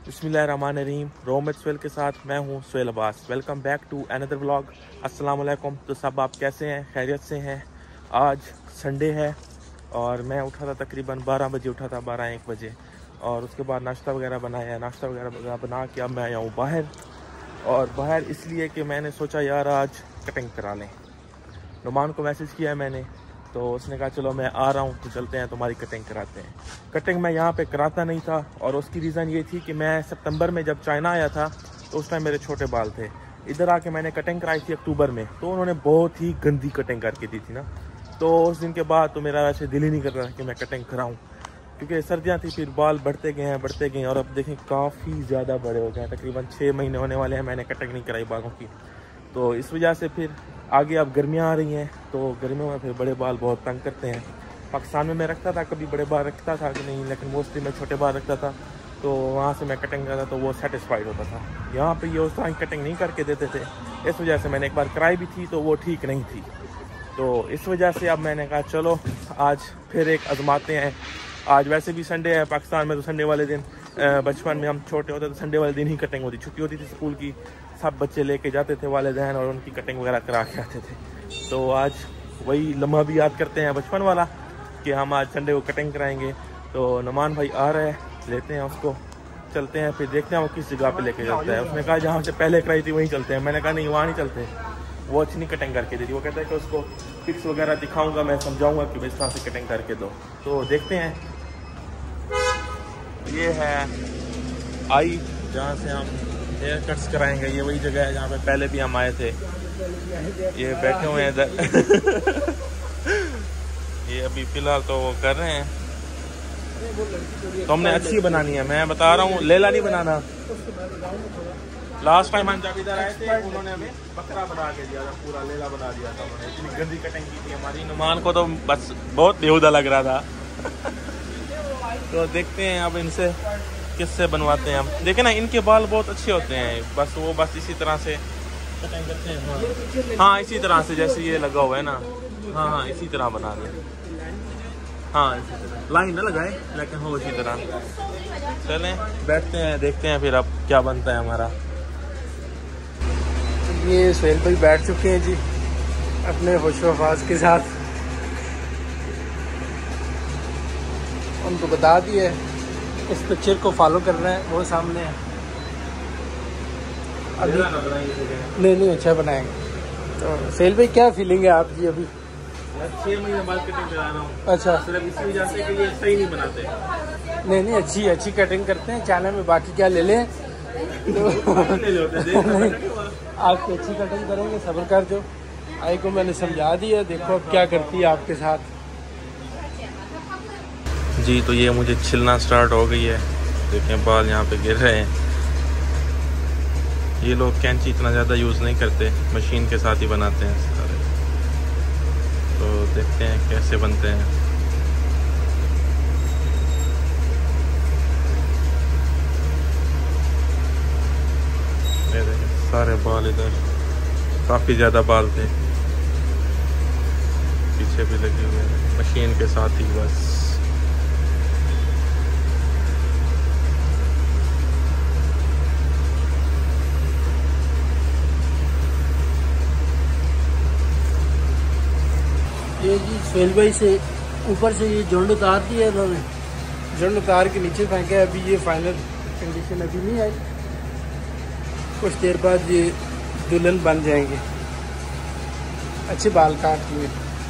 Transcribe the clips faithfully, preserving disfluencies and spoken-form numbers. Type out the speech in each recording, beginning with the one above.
बिस्मिल्लाहिर्रहमानिर्रहीम। रोमत स्वेल के साथ मैं हूं स्वेल Abbas. Welcome back to another vlog. अस्सलाम वालेकुम। तो सब आप कैसे हैं? खैरियत से हैं? आज संडे है और मैं उठा था तकरीबन बारह बजे उठा था, बारह एक बजे, और उसके बाद नाश्ता वगैरह बनाया। नाश्ता वगैरह बना के अब मैं आया हूँ बाहर, और बाहर इसलिए कि मैंने सोचा यार आज कटिंग करा लें। नुमान को मैसेज किया है मैंने, तो उसने कहा चलो मैं आ रहा हूँ, तो चलते हैं तुम्हारी कटिंग कराते हैं। कटिंग मैं यहाँ पे कराता नहीं था, और उसकी रीज़न ये थी कि मैं सितंबर में जब चाइना आया था तो उस टाइम मेरे छोटे बाल थे। इधर आके मैंने कटिंग कराई थी अक्टूबर में, तो उन्होंने बहुत ही गंदी कटिंग करके दी थी ना। तो उस दिन के बाद तो मेरा वैसे दिल ही नहीं कर रहा कि मैं कटिंग कराऊँ, क्योंकि सर्दियाँ थी, फिर बाल बढ़ते गए हैं बढ़ते गए हैं और अब देखें काफ़ी ज़्यादा बड़े हो गए हैं। तकरीबन छः महीने होने वाले हैं मैंने कटिंग नहीं कराई बालों की। तो इस वजह से फिर आगे अब गर्मियाँ आ रही हैं, तो गर्मियों में फिर बड़े बाल बहुत तंग करते हैं। पाकिस्तान में मैं रखता था, कभी बड़े बाल रखता था कि नहीं, लेकिन मोस्टली मैं छोटे बाल रखता था, तो वहाँ से मैं कटिंग करता तो वो सेटिस्फाइड होता था। यहाँ पे ये उस तरह की कटिंग नहीं करके देते थे, इस वजह से मैंने एक बार कराई भी थी तो वो ठीक नहीं थी। तो इस वजह से अब मैंने कहा चलो आज फिर एक आजमाते हैं। आज वैसे भी संडे है, पाकिस्तान में तो संडे वाले दिन, बचपन में हम छोटे होते तो संडे वाले दिन ही कटिंग होती, छुट्टी होती थी स्कूल की, सब बच्चे लेके जाते थे वालिदैन और उनकी कटिंग वगैरह करा के आते थे। तो आज वही लम्हा भी याद करते हैं बचपन वाला कि हम आज संडे को कटिंग कराएंगे। तो नुमान भाई आ रहे हैं, लेते हैं उसको, चलते हैं, फिर देखते हैं वो किस जगह पे लेके जाता है। उसने कहा जहाँ से पहले कराई थी वहीं चलते हैं। मैंने कहा नहीं, वहाँ नहीं चलते, वो अच्छी नहीं कटिंग करके देती। वो कहता है कि उसको पिक्स वगैरह दिखाऊंगा, मैं समझाऊंगा कि इस तरह से कटिंग करके दो। तो देखते हैं। ये है आई जहाँ से हम हेयर कट्स कराएंगे, ये वही जगह है जहाँ पे पहले भी हम आए थे। ये बैठे हुए हैं इधर ये अभी फिलहाल तो वो कर रहे हैं। तो हमने अच्छी बनानी है, मैं बता रहा हूँ, लेला नहीं बनाना। लास्ट टाइम हम जब इधर आए थे उन्होंने हमें बकरा बना के दिया था, पूरा लेला बना दिया था उन्होंने। इतनी गंदी कटिंग की थी हमारी। नुमान को तो बस बहुत बेहुदा लग रहा था तो देखते हैं अब इनसे किससे बनवाते हैं हम। देखें ना, इनके बाल बहुत अच्छे होते हैं, बस वो बस इसी तरह से कटिंग करते हैं। हाँ, इसी तरह से जैसे ये लगा हुआ है ना, हाँ हाँ इसी तरह बना दें। हाँ, इसी तरह लाइन ना लगाए, लेकिन हो इसी तरह। चलें बैठते हैं, देखते हैं फिर अब क्या बनता है हमारा। ये सुहेल भाई बैठ चुके हैं जी अपने होशो-हवास के साथ। उनको बता दिए इस पिक्चर को फॉलो करना है, वो सामने है। अभी नहीं नहीं अच्छा बनाएंगे। तो सुहेल भाई क्या फीलिंग है आपकी अभी? छः महीने बाद कटिंग करा रहा हूँ। अच्छा, सिर्फ इसी वजह से कि ये सही नहीं बनाते। नहीं नहीं अच्छी अच्छी कटिंग करते हैं चैनल में, बाकी क्या ले लें तो ले लेते आपकी अच्छी कटिंग करेंगे, सब्र कर। जो आई को मैंने समझा दिया, देखो अब क्या करती है आपके साथ जी। तो ये मुझे छिलना स्टार्ट हो गई है, देखें बाल यहाँ पे गिर रहे हैं। ये लोग कैंची इतना ज़्यादा यूज़ नहीं करते, मशीन के साथ ही बनाते हैं सारे। तो देखते हैं कैसे बनते हैं। ये देखें सारे बाल इधर, काफ़ी ज़्यादा बाल थे, पीछे भी लगे हुए हैं मशीन के साथ ही बस। ये जी सुहेल भाई से ऊपर से ये झुंड उतार दी है इन्होंने, झुंड उतार के नीचे फेंका है। अभी ये फाइनल कंडीशन अभी नहीं आई, कुछ देर बाद ये दुल्हन बन जाएंगे। अच्छे बाल काट दिए,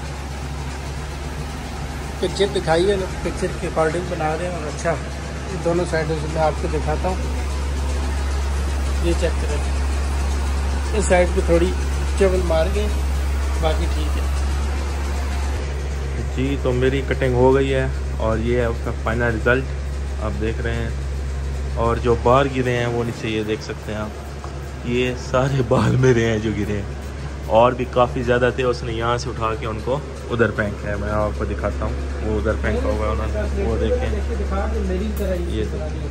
पिक्चर दिखाई है ना, पिक्चर के अकॉर्डिंग बना रहे हैं। और अच्छा ये दोनों साइडों से मैं आपको दिखाता हूँ, ये चेक करें। इस साइड पे थोड़ी चवल मार गए, बाकी ठीक है जी। तो मेरी कटिंग हो गई है और ये है उसका फाइनल रिज़ल्ट आप देख रहे हैं। और जो बाल गिरे हैं वो नीचे ये देख सकते हैं आप, ये सारे बाल मेरे हैं जो गिरे हैं, और भी काफ़ी ज़्यादा थे। उसने यहाँ से उठा के उनको उधर फेंका है, मैं आपको दिखाता हूँ, वो उधर फेंका हुआ है उन्होंने, वो देखें ये देखें।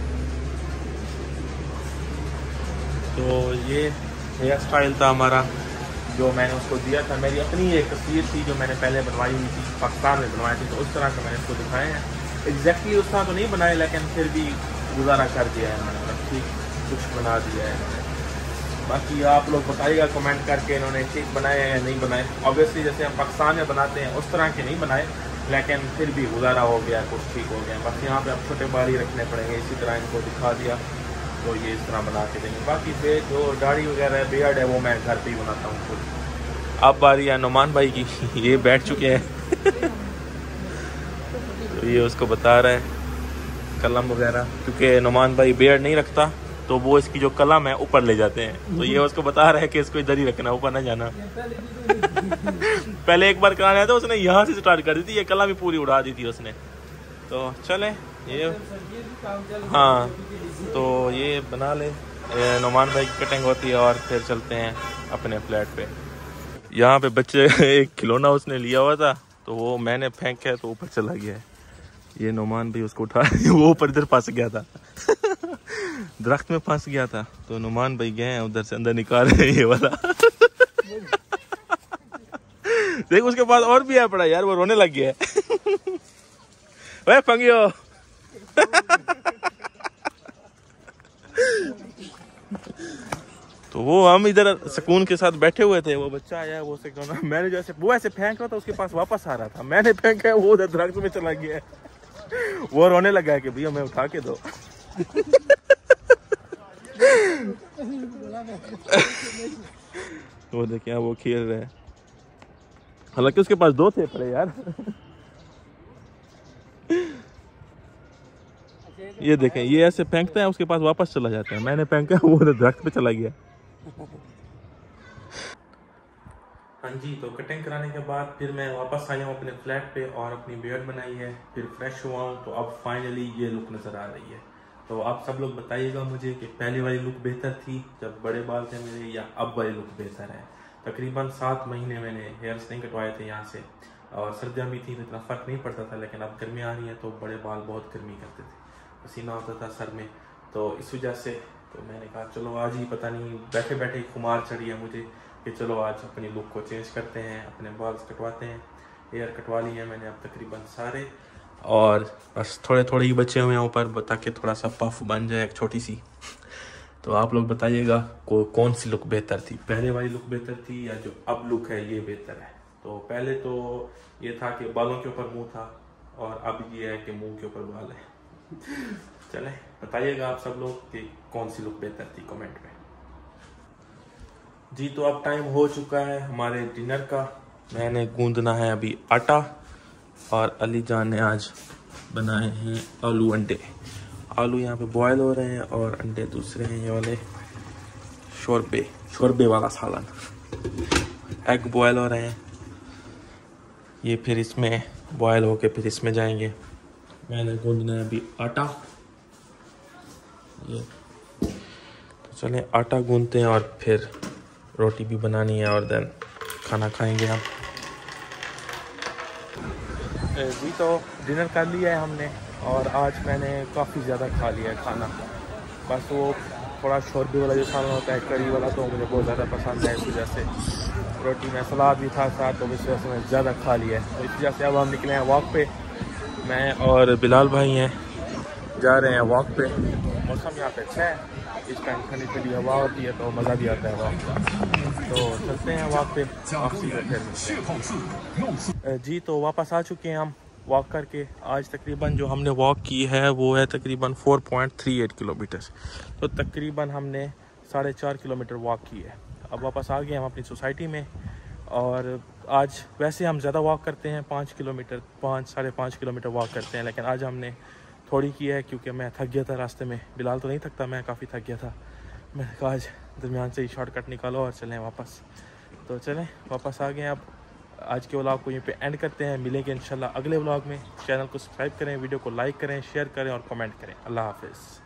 तो ये हेयर स्टाइल था हमारा जो मैंने उसको दिया था। मेरी अपनी एक तस्वीर थी जो मैंने पहले बनवाई हुई थी, पाकिस्तान में बनवाई थी, तो उस तरह का मैंने इसको दिखाया है। एग्जैक्टली उस तरह तो नहीं बनाए, लेकिन फिर भी गुजारा कर दिया है मैंने। ठीक कुछ बना दिया है इन्होंने। बाकी आप लोग बताइएगा कमेंट करके इन्होंने ठीक बनाए हैं या नहीं बनाए। ऑब्वियसली जैसे हम पाकिस्तान में बनाते हैं उस तरह के नहीं बनाए, लेकिन फिर भी गुजारा हो गया, कुछ ठीक हो गया। बस यहाँ पे अब छोटे बाल ही रखने पड़ेंगे, इसी तरह इनको दिखा दिया तो ये इस तरह बना के देंगे। बाकी बे जो दाढ़ी वगैरह है, बियर्ड है, वो मैं घर पे ही बनाता हूँ खुद। अब बारी है नुमान भाई की, ये बैठ चुके हैं तो ये उसको बता रहा है कलम वगैरह, क्योंकि नुमान भाई बियर्ड नहीं रखता तो वो इसकी जो कलम है ऊपर ले जाते हैं, तो ये उसको बता रहा है कि इसको इधर ही रखना, ऊपर ना जाना। पहले एक बार कराना था उसने यहाँ से स्टार्ट कर दी थी, ये कलम ही पूरी उड़ा दी थी उसने। तो चले ये, हाँ तो ये बना ले, नुमान भाई की कटिंग होती है और फिर चलते हैं अपने फ्लैट पे। यहाँ पे बच्चे एक खिलौना उसने लिया हुआ था तो वो मैंने फेंका तो ऊपर चला गया है। ये नुमान भाई उसको उठा वो ऊपर इधर फंस गया था दरख्त में फंस गया था, तो नुमान भाई गए हैं उधर से अंदर निकाल रहे हैं ये वाला देख उसके पास और भी है पड़ा यार, वो रोने लग गया है वे फंगियो तो वो हम इधर सुकून के साथ बैठे हुए थे, वो बच्चा आया वो से कहना, मैंने जैसे वो ऐसे फेंक रहा था उसके पास वापस आ रहा था, मैंने फेंका वो उधर दरख्त में चला गया वो रोने लगा है कि भैया मैं उठा के दो वो देखिए वो खेल रहे हैं, हालांकि उसके पास दो थे पड़े यार ये देखें ये ऐसे फेंकता है उसके पास वापस चला जाता है, मैंने फेंका वो दरख्त पे चला गया। हाँ जी, तो कटिंग कराने के बाद फिर मैं वापस आया हूँ अपने फ्लैट पे और अपनी बियर्ड बनाई है, फिर फ्रेश हुआ हूँ, तो अब फाइनली ये लुक नज़र आ रही है। तो आप सब लोग बताइएगा मुझे कि पहले वाली लुक बेहतर थी जब बड़े बाल थे मेरे, या अब वाली लुक बेहतर है। तकरीबन सात महीने मैंने हेयर्स नहीं कटवाए थे यहाँ से, और सर्दियाँ भी थी तो इतना फ़र्क नहीं पड़ता था, लेकिन अब गर्मी आ रही है तो बड़े बाल बहुत गर्मी करते थे, पसीना होता था सर में, तो इस वजह से तो मैंने कहा चलो आज ही पता नहीं बैठे बैठे खुमार चढ़ी है मुझे कि चलो आज अपनी लुक को चेंज करते हैं, अपने बाल कटवाते हैं। हेयर कटवा लिए हैं मैंने अब तकरीबन सारे, और बस थोड़े थोड़े ही बचे हुए हैं ऊपर ताकि थोड़ा सा पफ बन जाए एक छोटी सी। तो आप लोग बताइएगा को कौन सी लुक बेहतर थी, पहले वाली लुक बेहतर थी या जो अब लुक है ये बेहतर है। तो पहले तो ये था कि बालों के ऊपर मुंह था, और अब ये है कि मुंह के ऊपर बाल है। चलें बताइएगा आप सब लोग कि कौन सी लुक बेहतर थी कमेंट में। जी तो अब टाइम हो चुका है हमारे डिनर का, मैंने गूंदना है अभी आटा, और अली जान ने आज बनाए हैं आलू अंडे। आलू यहाँ पे बॉयल हो रहे हैं और अंडे दूसरे हैं ये वाले शोरबे शोरबे वाला सालन। एग बॉयल हो रहे हैं, ये फिर इसमें बॉयल होके फिर इसमें जाएंगे। मैंने गूंदना है अभी आटा, ये तो चलें आटा गूंदते हैं और फिर रोटी भी बनानी है और देन खाना खाएंगे हम। जी तो डिनर कर लिया है हमने, और आज मैंने काफ़ी ज़्यादा खा लिया है खाना। बस वो थोड़ा शोरबे वाला जो खाना होता है करी वाला तो मुझे बहुत ज़्यादा पसंद है, इस वजह से रोटी में सलाद भी था साथ, तो इस वजह से मैंने ज़्यादा खा लिया है। तो इस वजह से अब हम निकले हैं वॉक पे, मैं और बिलाल भाई हैं जा रहे हैं वॉक पे। मौसम यहाँ पे अच्छा है, इस टाइम ठंडी ठंडी हवा होती है तो मज़ा भी आता है वॉक का। तो चलते हैं वॉक पे वापसी फिर। जी तो वापस आ चुके हैं हम वॉक करके। आज तकरीबन जो हमने वॉक की है वो है तकरीबन चार पॉइंट तीन आठ किलोमीटर, तो तकरीबन हमने साढ़े चार किलोमीटर वॉक की है। अब वापस आ गए हम अपनी सोसाइटी में, और आज वैसे हम ज़्यादा वॉक करते हैं, पाँच किलोमीटर पाँच साढ़े पाँच किलोमीटर वॉक करते हैं, लेकिन आज हमने थोड़ी की है क्योंकि मैं थक गया था रास्ते में। बिलाल तो नहीं थकता, मैं काफ़ी थक गया था। मैंने कहा आज दरमियान से ही शॉर्टकट निकालो और चलें वापस। तो चलें वापस आ गए। अब आज के व्लॉग को यहीं पे एंड करते हैं, मिलेंगे इंशाल्लाह अगले व्लॉग में। चैनल को सब्सक्राइब करें, वीडियो को लाइक करें, शेयर करें और कमेंट करें। अल्लाह हाफिज़।